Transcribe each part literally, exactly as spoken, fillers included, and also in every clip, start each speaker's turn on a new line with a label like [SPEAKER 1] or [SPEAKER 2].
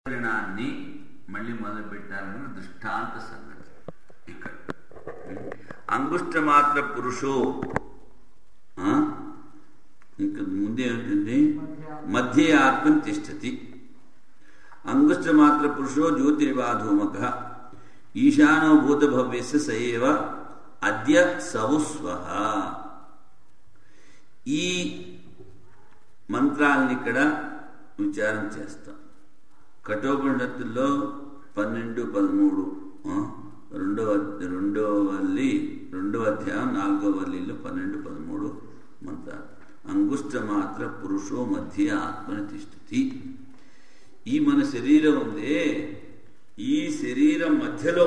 [SPEAKER 1] పరిణాన్ని మళ్ళీ మొదలు పెట్టాలని దృష్టాంత సంగతి. ఇక్కడ అంగుష్టమాత్ర పురుషో ఇంకా ముందే ఏమిటండి, మధ్య ఆత్మని తిష్టతి. అంగుష్టమాత్ర పురుషో జ్యోతిర్వాధూమక ఈశానో భూత భవ్యస్య సయేవ అద్య సవుస్వః. ఈ మంత్రాలను ఇక్కడ విచారం చేస్తాం. కఠోపనిషత్తుల్లో పన్నెండు పదమూడు రెండవ రెండవ వల్లి రెండవ అధ్యాయం నాలుగవ వల్లిలో పన్నెండు పదమూడు మంత్రాలు. అంగుష్టమాత్ర పురుషో మధ్య ఆత్మని తిష్టతి. ఈ మన శరీరం ఉందే, ఈ శరీరం మధ్యలో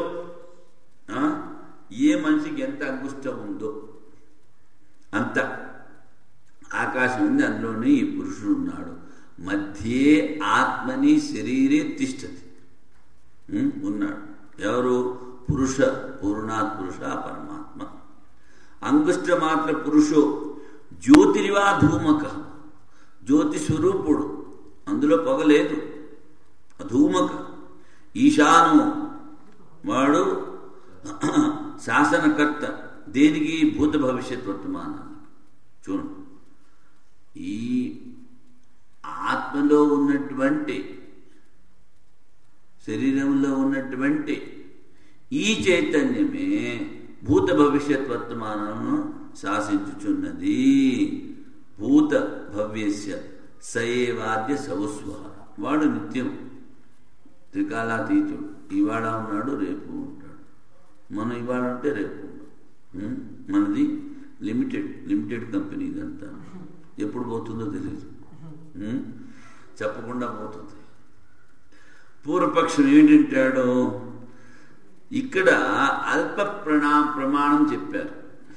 [SPEAKER 1] ఏ మనిషికి ఎంత అంగుష్టం ఉందో అంత ఆకాశం ఉంది, అందులోనే ఈ పురుషుడు ఉన్నాడు. మధ్యే ఆత్మని శరీరే తిష్టతి ఉన్నాడు. ఎవరు? పురుష, పూర్ణాత్ పురుష పరమాత్మ. అంగుష్టమాత్ర పురుషో జ్యోతిరివా ధూమక, జ్యోతి స్వరూపుడు, అందులో పొగలేదు. ధూమక ఈశాను, వాడు శాసనకర్త. దేనికి? భూత భవిష్యత్ వర్తమానాన్ని. చూడండి, ఈ ఆత్మలో ఉన్నటువంటి, శరీరంలో ఉన్నటువంటి ఈ చైతన్యమే భూత భవిష్యత్ వర్తమానమును శాసించుచున్నది. భూత భవ్యస్య సయేవాద్య సౌస్వః. వాడు నిత్యం త్రికాలాతీతుడు. ఇవాళ ఉన్నాడు, రేపు ఉంటాడు. మనం ఇవాళ ఉంటే రేపు ఉన్నాడు. మనది లిమిటెడ్ లిమిటెడ్ కంపెనీ. ఇదంతా ఎప్పుడు పోతుందో తెలియదు, చెప్పకుండా పోతుంది. పూర్వపక్షం ఏంటంటాడు? ఇక్కడ అల్ప ప్రణా ప్రమాణం చెప్పారు,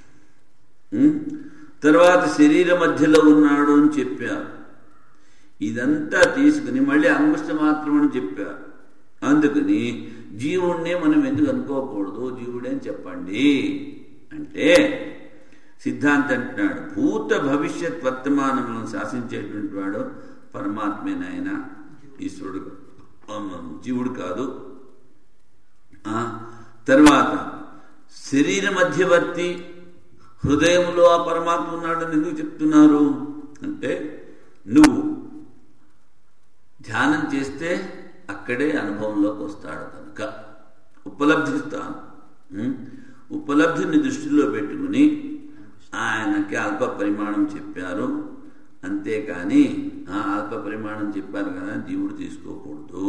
[SPEAKER 1] తర్వాత శరీర మధ్యలో ఉన్నాడు అని చెప్పారు. ఇదంతా తీసుకుని మళ్ళీ అంగుష్ట మాత్రం అని చెప్పారు. అందుకని జీవుణ్ణే మనం ఎందుకు అనుకోకూడదు, జీవుడే అని చెప్పండి అంటే సిద్ధాంతం అంటున్నాడు, భూత భవిష్యత్ వర్తమానములను శాసించేటువంటి వాడు పరమాత్మేనాయన, ఈశ్వరుడు, జీవుడు కాదు. తర్వాత శరీర మధ్యవర్తి హృదయంలో ఆ పరమాత్మ ఉన్నాడని ఎందుకు చెప్తున్నారు అంటే, నువ్వు ధ్యానం చేస్తే అక్కడే అనుభవంలోకి వస్తాడు కనుక ఉపలబ్ధిస్తాను. ఉపలబ్ధిని దృష్టిలో పెట్టుకుని ఆయనకి అల్ప పరిమాణం చెప్పారు. అంతేకాని ఆ అల్ప పరిమాణం చెప్పారు కదా జీవుడు తీసుకోకూడదు.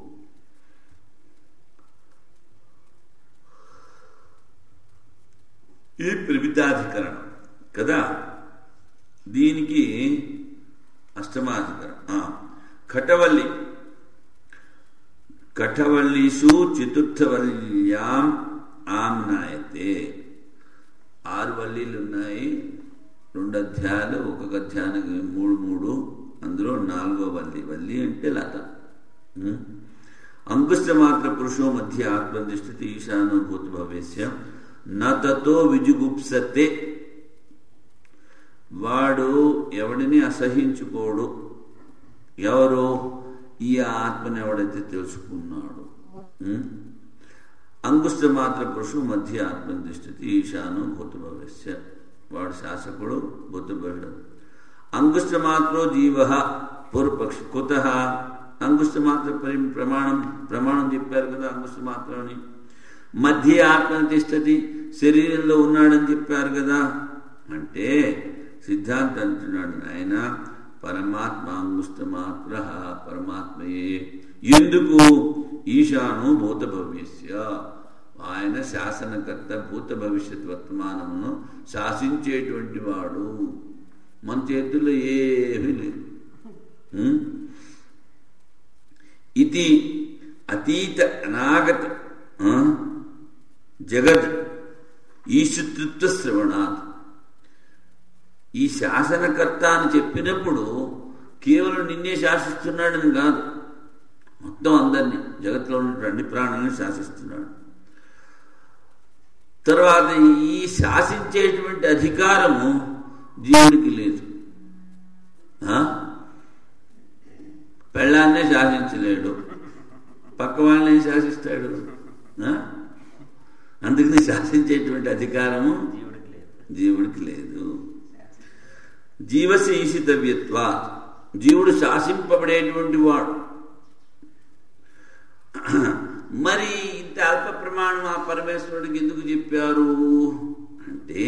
[SPEAKER 1] ఈ ప్రమితాధికరణం కదా, దీనికి అష్టమాధికరణం. కటవల్లి కటవల్లీసు చతుర్థవల్యాం ఆమ్నాయతే. ఆరు వల్లీలు ఉన్నాయి, రెండు అధ్యాయాలు, ఒక్కొక్క అధ్యాయానికి మూడు మూడు. అందులో నాలుగో వల్లి. వల్లి అంటే లత. అంగుష్టమాత్ర పురుషో మధ్య ఆత్మనిష్ఠితి ఈశానో భూత భవ్యస్య నతో విజుగుప్సతే. వాడు ఎవడిని అసహించుకోడు. ఎవరు? ఈ ఆత్మని ఎవడైతే తెలుసుకున్నాడు. అంగుష్టమాత్ర పురుషు మధ్య ఆత్మనిష్ఠితి ఈశానో భూత భవ్యస్య. వాడు శాసకుడు, భూత భవిష్యత్. అంగుష్టమాత్రో జీవ పూర్వపక్షి. కుత అంగుష్టమాత్ర పరి ప్రమాణం ప్రమాణం చెప్పారు కదా అంగుష్టమాత్రని. మధ్య ఆత్మని తిష్టతి, శరీరంలో ఉన్నాడని చెప్పారు కదా. అంటే సిద్ధాంతం అంటున్నాడు, ఆయన పరమాత్మ అంగుష్టమాత్ర పరమాత్మయే. ఎందుకు? ఈశానో భూత భవ్యస్య, ఆయన శాసనకర్త, భూత భవిష్యత్ వర్తమానమును శాసించేటువంటి వాడు. మన చేతుల్లో ఏమీ లేదు. ఇది అతీత అనాగత జగత్ ఈశతృత్వ శ్రవణాత్. ఈ శాసనకర్త అని చెప్పినప్పుడు కేవలం నిన్నే శాసిస్తున్నాడని కాదు, మొత్తం అందరినీ, జగత్తులో ఉన్న అన్ని ప్రాణులను శాసిస్తున్నాడు. తర్వాత ఈ శాసించేటువంటి అధికారము జీవుడికి లేదు. పెళ్ళాన్నే శాసించలేడు, పక్క వాళ్ళని ఏం శాసిస్తాడు? అందుకని శాసించేటువంటి అధికారము జీవుడికి లేదు. జీవసి ఈశితవ్యత్వ, జీవుడు శాసింపబడేటువంటి వాడు. మరి ఇంత అల్ప ప్రమాణం ఆ పరమేశ్వరుడికి ఎందుకు చెప్పారు అంటే,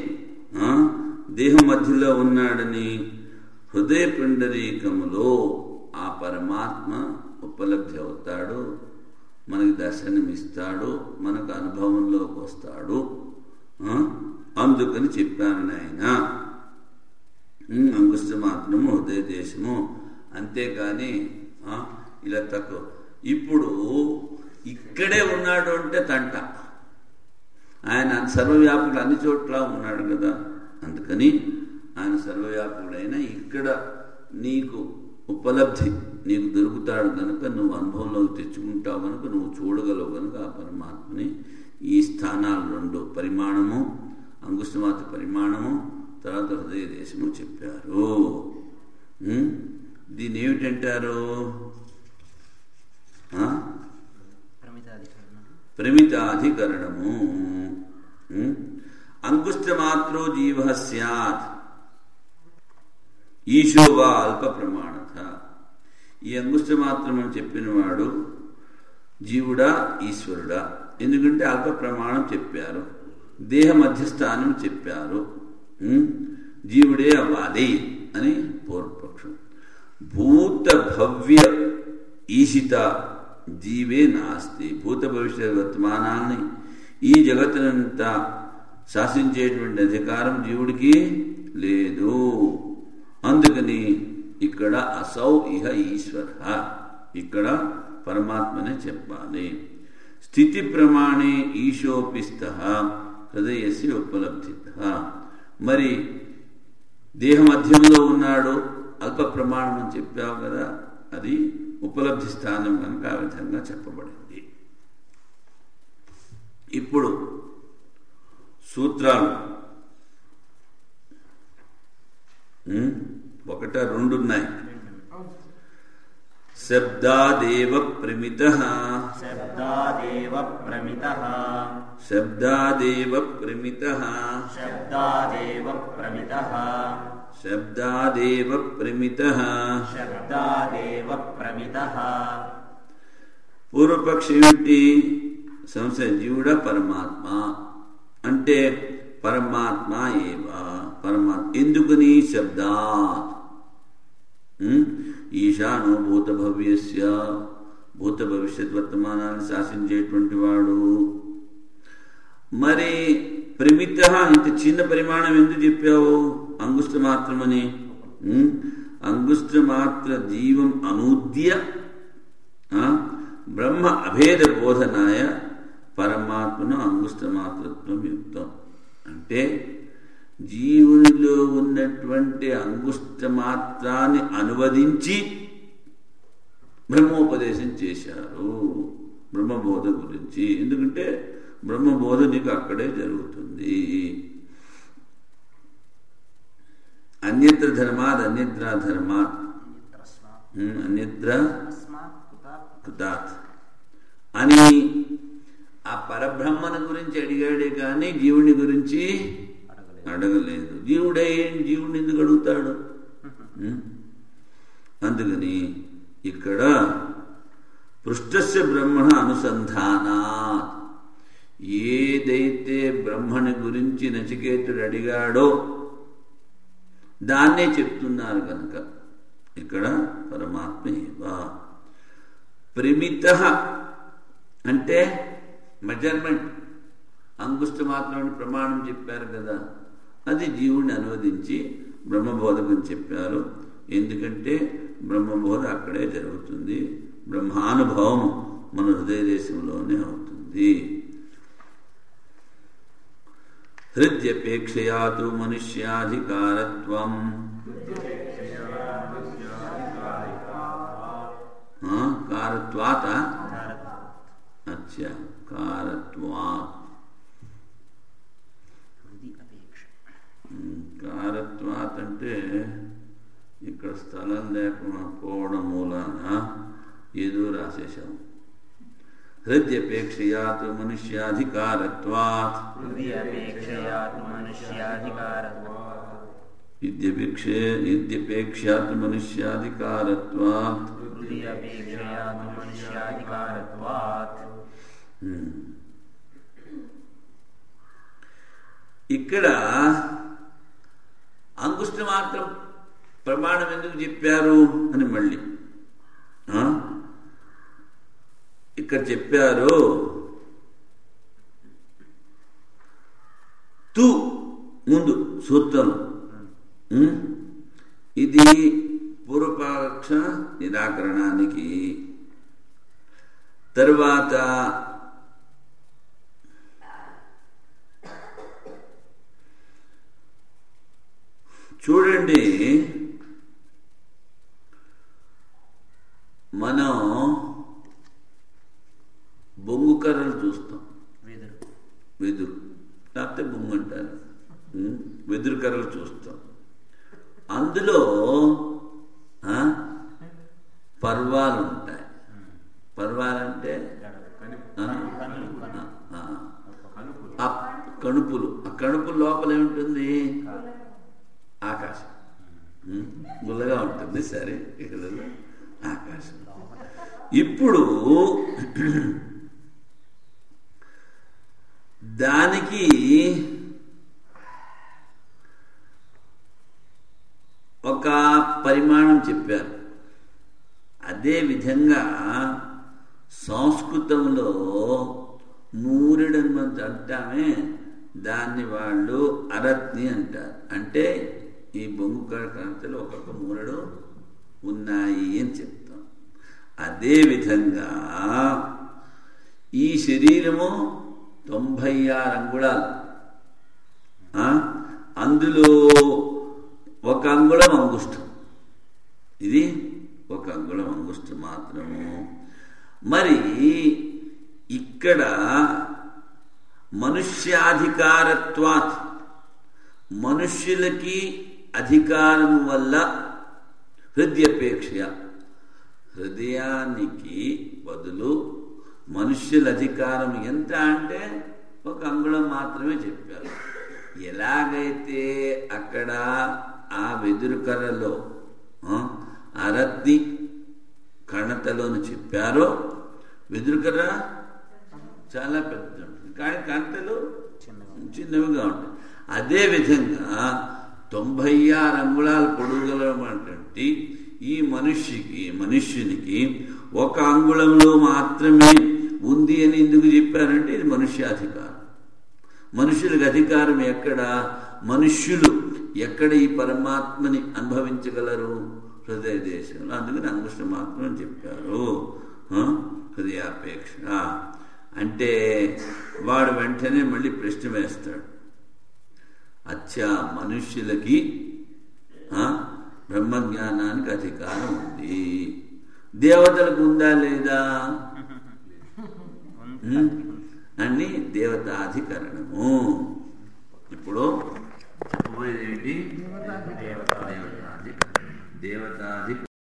[SPEAKER 1] దేహం మధ్యలో ఉన్నాడని హృదయ పిండరీకములో ఆ పరమాత్మ ఉపలబ్ధి అవుతాడు, మనకి దర్శనమిస్తాడు, మనకు అనుభవంలోకి వస్తాడు. అందుకని చెప్పాను నాయన. అంగుష్ట మాత్రము హృదయ దేశము, అంతేకాని ఇలా తక్కువ. ఇప్పుడు ఇక్కడే ఉన్నాడు అంటే తంట. ఆయన సర్వవ్యాపకుడు, అన్ని చోట్ల ఉన్నాడు కదా. అందుకని ఆయన సర్వవ్యాపకుడైన ఇక్కడ నీకు ఉపలబ్ధి నీకు దొరుకుతాడు కనుక, నువ్వు అనుభవంలోకి తెచ్చుకుంటావు కనుక, నువ్వు చూడగలవు కనుక ఆ పరమాత్మని ఈ స్థానాలు రెండు, పరిమాణము అంగుష్టమాత పరిమాణము, తర్వాత హృదయ దేశము చెప్పారు. దీన్ని ఏమిటంటారు? ప్రమితాధికరణము. అంగుష్టమాత్రో జీవ స్యాత్ ఈశో వా అల్ప ప్రమాణత. ఈ అంగుష్టమాత్రం అని చెప్పినవాడు జీవుడా ఈశ్వరుడా? ఎందుకంటే అల్ప ప్రమాణం చెప్పారు, దేహ మధ్యస్థానం చెప్పారు, జీవుడే అవ్వాలి అని పూర్వపక్షం. భూత భవ్య ఈశిత జీవే నాస్తి. భూత భవిష్య వర్తమానాన్ని ఈ జగత్తునంతా శాసించేటువంటి అధికారం జీవుడికి లేదు. అందుకని ఇక్కడ అసౌ ఇహ ఈశ్వర, ఇక్కడ పరమాత్మనే చెప్పాలి. స్థితి ప్రమాణే ఈశోపిస్థ హృదయస్య ఉపలబ్ధిత. మరి దేహ మధ్యంలో ఉన్నాడు, అల్ప ప్రమాణం అని చెప్పావు కదా, అది ఉపలబ్ధి స్థానం కనుక ఆ విధంగా చెప్పబడింది. ఇప్పుడు సూత్రాలు ఒకట రెండున్నాయి. శబ్దాదేవ ప్రమితః,
[SPEAKER 2] శబ్దాదేవ ప్రమితః,
[SPEAKER 1] శబ్దాదేవ ప్రమితః,
[SPEAKER 2] శబ్దాదేవ ప్రమితః,
[SPEAKER 1] శబ్దాదేవ ప్రమితః,
[SPEAKER 2] శబ్దాదేవ ప్రమితః.
[SPEAKER 1] పూర్వపక్షం ఏమిటి? సంశయ జీవుడా పరమాత్మ అంటే పరమాత్మ ఏవ పరమాత్మ. ఎందుకని? శబ్దాత్ ఈశానో భూత భవ్యస్య, భూత భవిష్యత్ వర్తమానాన్ని శాసించేటువంటి వాడు. మరి ప్రమిత ఇంత చిన్న పరిమాణం ఎందుకు చెప్పావు? అంగుష్ట మాత్రమని. అంగుష్ట మాత్ర జీవం అనూద్య బ్రహ్మ అభేద బోధనాయ పరమాత్మను అంగుష్ట మాత్రత్వం యుక్తం. అంటే జీవునిలో ఉన్నటువంటి అంగుష్ట మాత్రాన్ని అనువదించి బ్రహ్మోపదేశం చేశారు, బ్రహ్మబోధ గురించి. ఎందుకంటే బ్రహ్మబోధ నీకు అక్కడే జరుగుతుంది. అన్యత్ర ధర్మాత్ అన్యత్ర ధర్మాత్ అన్యత్ర కృతాత్ అని ఆ పరబ్రహ్మను గురించి అడిగాడే కానీ జీవుని గురించి అడగలేదు. జీవుడే జీవుని ఎందుకు అడుగుతాడు? అందుకని ఇక్కడ పృష్టస్య బ్రహ్మణ అనుసంధానాత్, ఏదైతే బ్రహ్మని గురించి నచికేతుడు అడిగాడో దాన్నే చెప్తున్నారు కనుక ఇక్కడ పరమాత్మ ఏవా. ప్రమిత అంటే మెజర్మెంట్, అంగుష్ట మాత్రం ప్రమాణం చెప్పారు కదా, అది జీవుడిని అనువదించి బ్రహ్మబోధకం చెప్పారు. ఎందుకంటే బ్రహ్మబోధ అక్కడే జరుగుతుంది, బ్రహ్మానుభవం మన హృదయ దేశంలోనే అవుతుంది. హృద్యపేక్షయా తు మనుష్యాధికారత్వం కారత్వాత అచ్చా కారత్వాత్ కారత్వాత్ అంటే ఇక్కడ స్థలం లేకపోవడం మూలాన ఏదో రాసేసాము. హృద్యపేక్షయాత్ మనుష్యాధికారత్వాత్
[SPEAKER 2] హృదయపేక్షయాత్ మనుష్యాధికారత్వాత్
[SPEAKER 1] ఇద్యపేక్షే ఇద్యపేక్షయాత్ మనుష్యాధికారత్వాత్
[SPEAKER 2] హృదయపేక్షయాత్ మనుష్యాధికారత్వాత్.
[SPEAKER 1] ఇక్కడ అంగుష్ట మాత్రం ప్రమాణం ఎందుకు చెప్పారు అని మళ్ళీ ఇక్కడ చెప్పారు. తు ముందు సూత్రం ఇది పూర్వపక్ష నిరాకరణానికి. తర్వాత చూడండి, మనం బొంగు కర్రలు చూస్తాం,
[SPEAKER 2] వెదురు
[SPEAKER 1] వెదురు లేకపోతే బొంగు అంటారు, వెదురు కర్రలు చూస్తాం. అందులో పర్వాలు ఉంటాయి. పర్వాలంటే ఆ కణుపులు. ఆ కణుపుల లోపల ఏముంటుంది? ఆకాశం. గుల్లగా ఉంటుంది. సరే, ఇక్కడ ఆకాశం. ఇప్పుడు దానికి ఒక పరిమాణం చెప్పారు. అదే విధంగా సంస్కృతంలో మూరెడని మనం అంటామే, దాన్ని వాళ్ళు అరత్ని అంటారు. అంటే ఈ బొంగు కణతలు ఒక్కొక్క మూరెడు ఉన్నాయి అని చెప్తాం. అదేవిధంగా ఈ శరీరము తొంభై ఆరు అంగుళాలు. అందులో ఒక అంగుళం అంగుష్టం. ఇది ఒక అంగుళం అంగుష్టం మాత్రము. మరి ఇక్కడ మనుష్యాధికారత్వాత్, మనుష్యులకి అధికారం వల్ల హృదయపేక్ష, హృదయానికి బదులు మనుష్యుల అధికారం ఎంత అంటే ఒక అంగుళం మాత్రమే చెప్పారు. ఎలాగైతే అక్కడ ఆ వెదురు కర్రలో అరత్ని కణతలోని చెప్పారో, వెదురు కర్ర చాలా పెద్ద ఉంటుంది కానీ కణతలు చిన్నవిగా ఉంటాయి. అదేవిధంగా తొంభై ఆరు అంగుళాలు పొడుగలటువంటి ఈ మనిషికి మనుష్యునికి ఒక అంగుళంలో మాత్రమే ఉంది అని ఎందుకు చెప్పారంటే ఇది మనుష్యాధికారం. మనుషులకు అధికారం ఎక్కడ? మనుష్యులు ఎక్కడ ఈ పరమాత్మని అనుభవించగలరు? హృదయ దేశంలో. అందుకని అంగుష్ట మాత్రం చెప్పారు. హృదయాపేక్ష అంటే వాడు వెంటనే మళ్ళీ ప్రశ్న వేస్తాడు, అచ్చా మనుష్యులకి బ్రహ్మజ్ఞానానికి అధికారం ఉంది, దేవతలకు ఉందా లేదా అని దేవతాధికరణము. ఇప్పుడు చెప్పబోయేది ఏంటి? దేవతాధికరణం. దేవతాధికరణం